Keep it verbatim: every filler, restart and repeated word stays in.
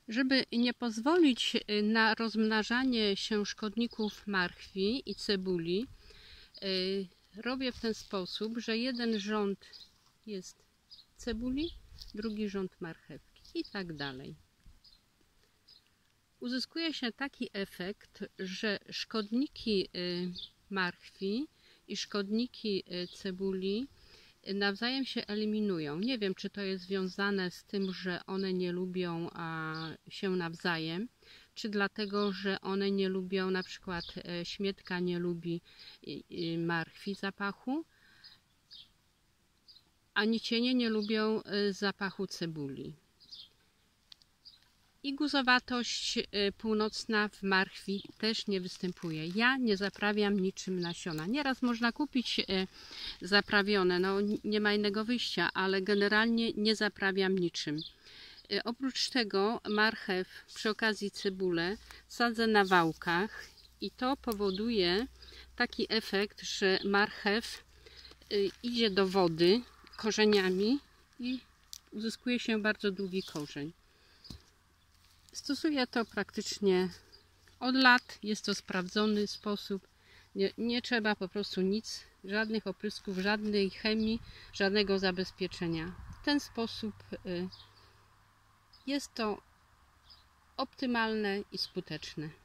Żeby nie pozwolić na rozmnażanie się szkodników marchwi i cebuli, robię w ten sposób, że jeden rząd jest cebuli, drugi rząd marchewki i tak dalej. Uzyskuje się taki efekt, że szkodniki marchwi i szkodniki cebuli nawzajem się eliminują. Nie wiem, czy to jest związane z tym, że one nie lubią się nawzajem, czy dlatego, że one nie lubią, na przykład śmietka nie lubi marchwi zapachu, a nicienie nie lubią zapachu cebuli. I guzowatość północna w marchwi też nie występuje. Ja nie zaprawiam niczym nasiona. Nieraz można kupić zaprawione, no nie ma innego wyjścia, ale generalnie nie zaprawiam niczym. Oprócz tego marchew, przy okazji cebulę, sadzę na wałkach i to powoduje taki efekt, że marchew idzie do wody korzeniami i uzyskuje się bardzo długi korzeń. Stosuję to praktycznie od lat, jest to sprawdzony sposób, nie, nie trzeba po prostu nic, żadnych oprysków, żadnej chemii, żadnego zabezpieczenia. W ten sposób y, jest to optymalne i skuteczne.